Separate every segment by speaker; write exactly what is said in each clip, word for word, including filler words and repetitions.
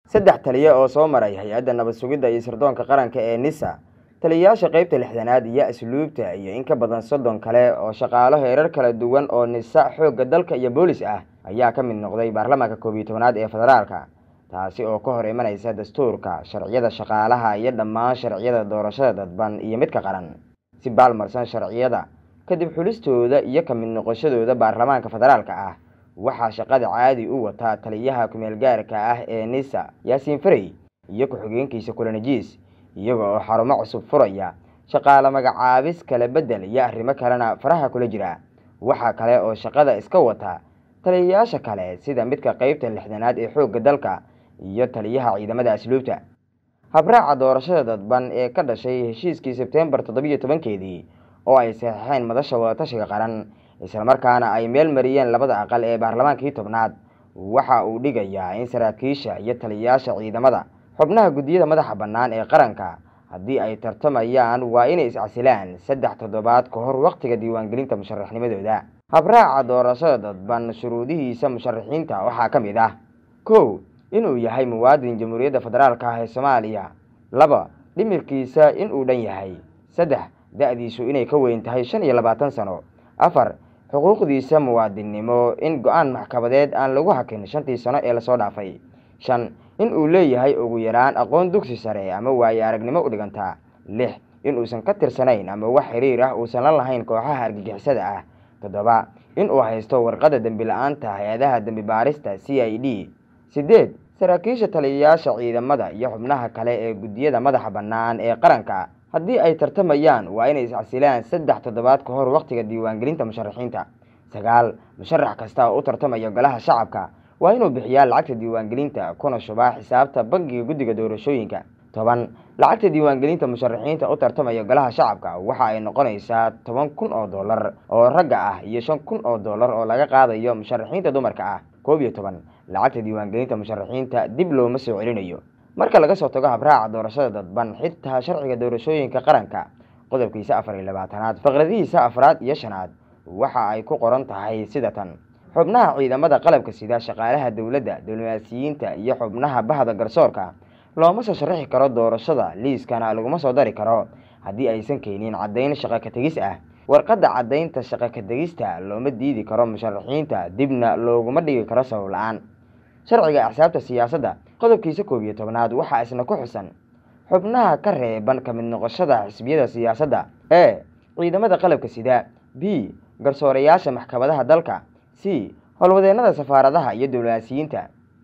Speaker 1: saddex taliye oo soo maray hay'adda nabad sugidda iyo sirdoonka qaranka ee NISA, taliyayaasha qaybta lixdanaad iyo asluubta iyo in ka badan soddon kale oo shaqaale heerar kala duwan oo NISA xoogga dalka iyo boolis ah ayaa ka mid noqday baarlamaanka koob iyo tobnaad ee federaalka, taasi oo ka hor imanaysa dastuurka, sharciyada shaqaalaha iyo dhammaan sharciyada doorashada dadban iyo midka qaran. Si baalmarsan sharciyada kadib xulistooda iyo ka mid noqoshadooda baarlamaanka federaalka ah, waxaa shaqada caadi u wata taliyaha ku-meel gaarka ah ee NISA Yaasiin Farey iyo ku-xigeenkiisa Kulanajiis, iyaga oo xarumo cusub furaya, shaqaale magacaabis kala bedel iyo arrimo kalena faraha kula jira. Waxa kale oo shaqada iska wata taliyayaasha kale sida midka qaybta lixdanaad ee xoogga dalka iyo taliyaha ciidamada asluubta. Habraaca doorashada dadban ee ka dhashay heshiiskii Sebtembar toddoba iyo tobankeedii oo ay saxiixeen madasha wadatashiga qaran isla markaana ay meel mariyeen labada aqal ee baarlamaankii tobnaad, waxa uu dhigayaa in saraakiisha iyo taliyayaasha ciidamada xubnaha guddiyada madaxa bannaan ee qaranka haddii ay tartamayaan waa inay iscasilaan saddex toddobaad ka hor waqtiga diiwaangelinta musharaxnimadooda. Habraaca doorashada dadban shuruudihiisa musharaxiinta waxaa ka mid ah: kow inuu yahay muwaadin jamhuuriyadda federaalka ah ee Soomaaliya; laba dhimirkiisa inuu dhan yahay; saddex da'diisu inay ka weyn tahay shan iyo labaatan sano; afar xuquuqdiisa muwaadinnimo in go'aan maxkamadeed aan lagu hakin shantii sano ee lasoo dhaafay; shan in uu leeyahay ugu yaraan aqoon dugsi sare ama waayo aragnimo u dhiganta; lix in uusan ka tirsanayn ama wax xiriir ah uusan la lahayn kooxaha argagixisada ah; toddoba in uu haysto warqadda dembi la'aanta hay'adaha dembi baarista C I D; siddeed saraakiisha taliyayaasha ciidamada iyo xubnaha kale ee guddiyada madaxa bannaan ee qaranka haddii ay tartamayaan waa inay iscasilaan saddex toddobaad ka hor waqtiga diiwaangelinta musharaxiinta; sagaal musharax kasta oo u tartamaya golaha shacabka waa inuu bixiyaa lacagta diiwaangelinta kuna shubaa xisaabta bangiga guddiga doorashooyinka; toban lacagta diiwaangelinta musharaxiinta u tartamaya golaha shacabka waxa ay noqonaysaa toban kun oo dollar oo ragga ah iyo shan kun oo dollar oo laga qaadayo musharaxiinta dumarka ah; koob iyo toban lacagta diiwaangelinta musharaxiinta dib looma soo celinayo. Marka laga soo tago habraaca doorashada dadban, xitaa sharciga doorashooyinka qaranka qodobkiisa afar iyo labaatanaad faqradihiisa afraad iyo shanaad waxa ay ku qoran tahay sida tan: xubnaha ciidamada qalabka sida, shaqaalaha dowladda, diblomaasiyiinta iyo xubnaha bahda garsoorka looma soo sharaxi karo doorashada, liiskana laguma soo dari karo haddii aysan keenin caddayn shaqo ka tegis ah. Warqadda caddaynta shaqo ka tegista looma diidi karo musharaxiinta, dibna looguma dhigi karo sabab la'aan. Sharciga axsaabta siyaasadda qodobkiisa koob iyo tobnaad waxaa isna ku xusan xubnaha ka reeban ka mid noqoshada xisbiyada siyaasadda: e ciidamada qalabka sida; b garsoorayaasha maxkamadaha dalka; c howlwadeennada safaaradaha iyo diblomaasiyiinta;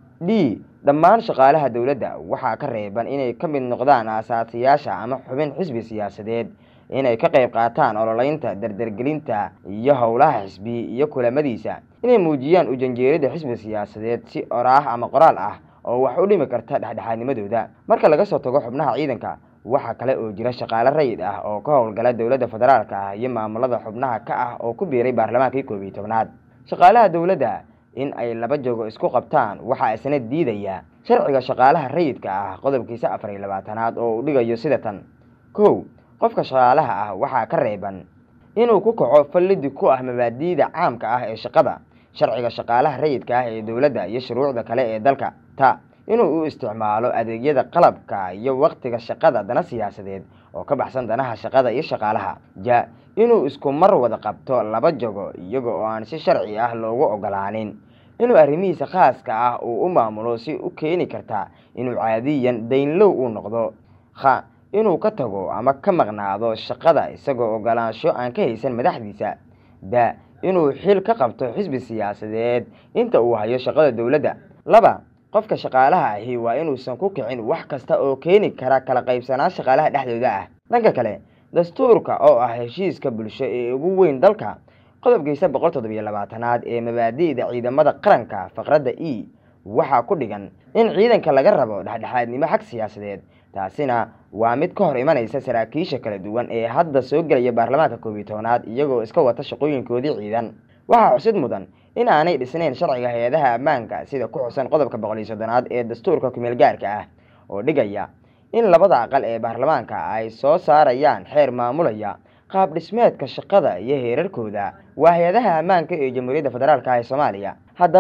Speaker 1: d dhammaan shaqaalaha dowladda waxaa ka reeban inay ka mid noqdaan aasaasiyaasha ama xubin xisbi siyaasadeed, inay ka qayb qaataan ololeynta, dardargelinta iyo howlaha xisbi iyo kulamadiisa, inay muujiyaan ujanjeerida xisbi siyaasadeed si oraah ama qoraal ah oo wax u dhimi karta dhexdhexaadnimadooda. Marka laga soo tago xubnaha ciidanka, waxa kale oo jira shaqaale rayid ah oo ka howlgala dowladda federaalka ah iyo maamulada xubnaha ka ah oo ku biiray baarlamaankii koob iyo tobnaad. Shaqaalaha dowladda in ay laba jogo isku qabtaan waxaa isna diidaya sharciga shaqaalaha rayidka ah qodobkiisa afar iyo labaatanaad oo uu dhigayo sida tan: kow qofka shaqaalaha ah waxaa ka reeban inuu ku kaco fallidi ku ah mabaadi'da caamka ah ee shaqada, sharciga shaqaalaha rayidka ah ee dowladda iyo shuruucda kale ee dalka; ta inuu u isticmaalo adeegyada qalabka iyo waqtiga shaqada dana siyaasadeed oo ka baxsan danaha shaqada iyo shaqaalaha; ja inuu isku mar wada qabto laba jogo iyaga oo aan si sharci ah loogu ogolaanin; inuu arrimihiisa khaaska ah uu u maamulo si u keeni karta inuu caadiyan daynlow u noqdo; kha inuu ka tago ama ka maqnaado shaqada isagoo ogolaansho aan ka haysan madaxdiisa; da inuu xil ka qabto xisbi siyaasadeed inta uu hayo shaqada dowladda. laba qofka shaqaalaha ahi waa inuusan ku kicin wax kasta oo keeni kara kala qaybsanaan shaqaalaha dhexdooda ah. Dhanka kale, dastuurka oo ah heshiiska bulsho ee ugu weyn dalka qodobkiisa boqol toddoba iyo labaatanaad ee mabaadi'da ciidamada qaranka faqradda e waxaa ku dhigan in ciidanka laga rabo dhexdhexaadnimo xag siyaasadeed. taasina waa mid ka hor imanaysa saraakiisha kala duwan ee hadda soo galaya baarlamaanka koob iyo tobnaad iyagoo iska wata shaqooyinkoodii ciidan. waxaa xusid mudan in aanay dhisnayn sharciga hay-adaha ammaanka sida ku xusan qodobka boqol iyo soddonaad ee dastuurka ku-meel gaarka ah oo dhigaya in labada aqal ee baarlamaanka ay soo saarayaan xeer maamulaya qaab dhismeedka shaqada iyo heerarkooda waa hay-adaha ammaanka ee Jamhuuriyadda Federaalka ah ee Soomaaliya. haddaba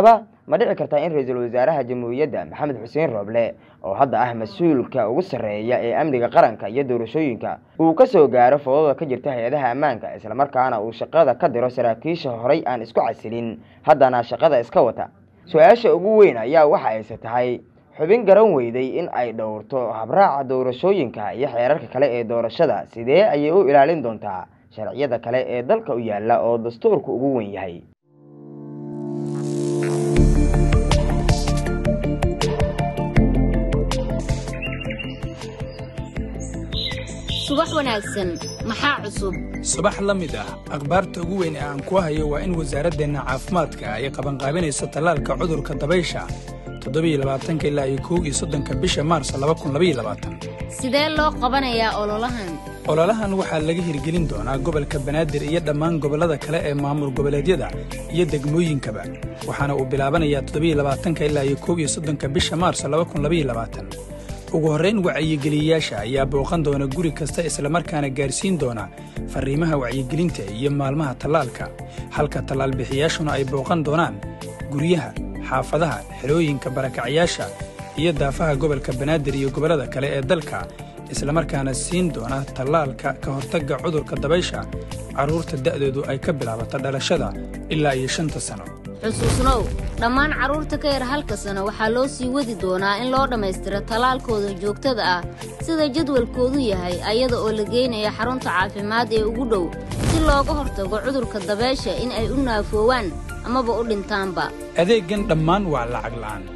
Speaker 1: ma dhici kartaa in ra'iisul wasaaraha jamhuuriyadda Maxamed Xuseen Roble oo hadda ah mas'uulka ugu sarreeya ee amniga qaranka iyo doorashooyinka uu ka soo gaaro fowdada ka jirta hay'adaha ammaanka isla markaana uu shaqada ka diro saraakiisha horay aan isku casilin haddana shaqada iska wata? Su'aasha ugu weyn ayaa waxa ay tahay xubin garan weyday in ay dhowrto habraaca doorashooyinka iyo xeerarka kale ee doorashada sidee ayay u ilaalin doontaa sharciyada kale ee dalka u yaala oo dastuurku ugu weyn yahay?
Speaker 2: subax wanaagsan maxaa cusub
Speaker 3: subax la mid ah akhbaarta ugu weyn ee aan ku hayo waa in wasaaraddeena caafimaadka ay qaban qaabinayso tallaalka cudurka dabaysha toddoba iyo labaatan ilaa iyo kow iyo soddon bisha Maars laba kun laba iyo labaatan.
Speaker 2: sidee loo qabanayaa ololahan?
Speaker 3: ololahan waxaa laga hirgelin doonaa gobolka Banaadir iyo dhammaan gobolada kale ee maamul goboleedyada iyo degmooyinkaba waxaana uu bilaabanayaa toddoba iyo labaatan ilaa iyo kow iyo soddon bisha Maars laba kun laba iyo labaatan. ugu horreyn wacyigeliyayaasha ayaa booqan doona guri kasta isla markaana gaarsiin doona fariimaha wacyigelinta iyo maalmaha tallaalka halka tallaal bixiyaashuna ay booqan doonaan guryaha xaafadaha xerooyinka barakacayaasha iyo daafaha gobolka Banaadir iyo gobolada kale ee dalka isla markaana siin doona tallaalka ka hortagga cudurka dabaysha carruurta da'doodu ay ka bilaabato dhalashada ilaa iyo shanta sano.
Speaker 2: xusuusnow dhammaan carruurta ka yar halka sano waxaa loo sii wadi doonaa in loo dhammaystiro tallaalkooda joogtada ah sida jadwalkoodu yahay ayada oo la geynayo xarunta caafimaad ee ugu dhow si looga hortago cudurka dabaysha in ay u naafoowaan amaba u dhintaanba.
Speaker 3: adeeggan dhammaan waa lacag la'aan